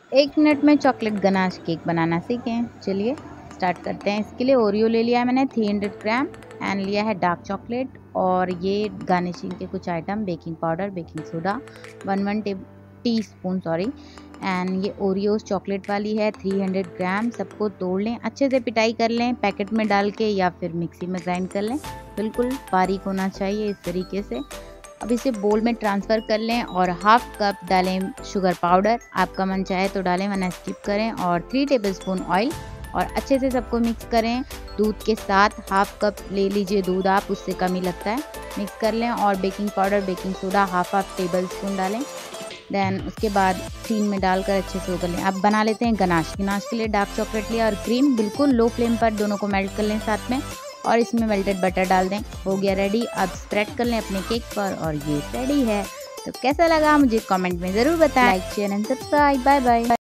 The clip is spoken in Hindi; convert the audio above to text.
1 मिनट में चॉकलेट गनाश केक बनाना सीखें। चलिए स्टार्ट करते हैं। इसके लिए ओरियो ले लिया है मैंने 300 ग्राम एंड लिया है डार्क चॉकलेट और ये गार्निशिंग के कुछ item baking powder, baking soda 1 teaspoon sorry and ये ओरियोस चॉकलेट वाली है 300 ग्राम। सबको तोड़ लें, अच्छे से पिटाई कर लें पैकेट में डाल के या फिर मिक्सी में ग्राइंड कर लें। बिल्कुल बारीक होना चाहिए इस तरीके से। अब इसे बोल में ट्रांसफ़र कर लें और हाफ कप डालें शुगर पाउडर, आपका मन चाहे तो डालें वरना स्किप करें, और 3 टेबलस्पून ऑयल और अच्छे से सबको मिक्स करें। दूध के साथ हाफ कप ले लीजिए दूध आप, उससे कम ही लगता है। मिक्स कर लें और baking powder, baking soda half tablespoon डालें। देन उसके बाद टीन में डालकर अच्छे से उगल लें। अब बना लेते हैं गनाश। गनाश के लिए डार्क चॉकलेट लिया और क्रीम, बिल्कुल लो फ्लेम पर दोनों को मेल्ट कर लें साथ में और इसमें मेल्टेड बटर डाल दें। हो गया रेडी। अब स्प्रेड कर लें अपने केक पर और ये रेडी है। तो कैसा लगा मुझे कमेंट में ज़रूर बताएं। Like share and subscribe. Bye bye.